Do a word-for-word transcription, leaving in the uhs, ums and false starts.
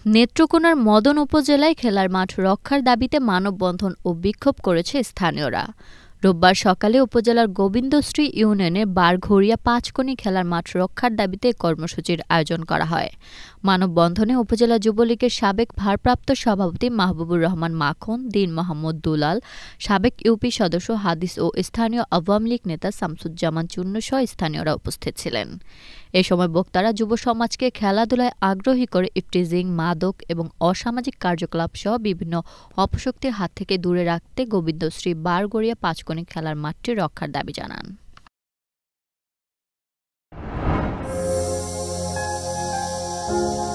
নেত্রকোনার মদন উপজেলায় খেলার মাঠ রক্ষার দাবিতে মানববন্ধন ও বিক্ষোভ করেছে স্থানীয়রা। রোববার সকালে উপজেলার গোবিন্দশ্রী ইউনিয়নের বারঘড়িয়া পাঁচকোনি খেলার মাঠ রক্ষার দাবিতে কর্মসূচির আয়োজন করা হয়। মানববন্ধনে উপজেলা যুবলীগের সাবেক ভারপ্রাপ্ত সভাপতি মাহবুবুর রহমান মাখন, দীন মোহাম্মদ দুলাল, সাবেক ইউপি সদস্য হাদিস ও স্থানীয় আওয়ামী লীগ নেতা শামসুজ্জামান চুন্নুসহ স্থানীয়রা উপস্থিত ছিলেন। এ সময় বক্তারা যুব সমাজকে খেলাধুলায় আগ্রহী করে ইফটিজিং, মাদক এবং অসামাজিক কার্যকলাপ সহ বিভিন্ন অপশক্তির হাত থেকে দূরে রাখতে গোবিন্দশ্রী বারঘড়িয়া পাঁচকোনি খেলার মাঠটি রক্ষার দাবি জানান।